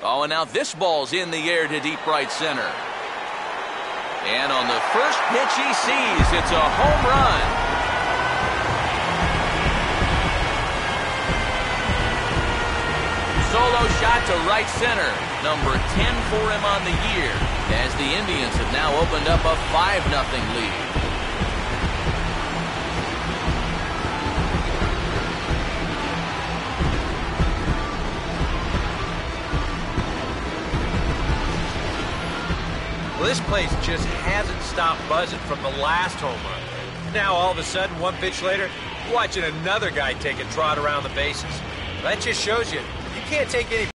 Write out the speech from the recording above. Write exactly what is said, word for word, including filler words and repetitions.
Oh, and now this ball's in the air to deep right center. And on the first pitch he sees, it's a home run. Solo shot to right center. Number ten for him on the year, as the Indians have now opened up a five nothing lead. Well, this place just hasn't stopped buzzing from the last home run. Now, all of a sudden, one pitch later, you're watching another guy take a trot around the bases. That just shows you, you can't take any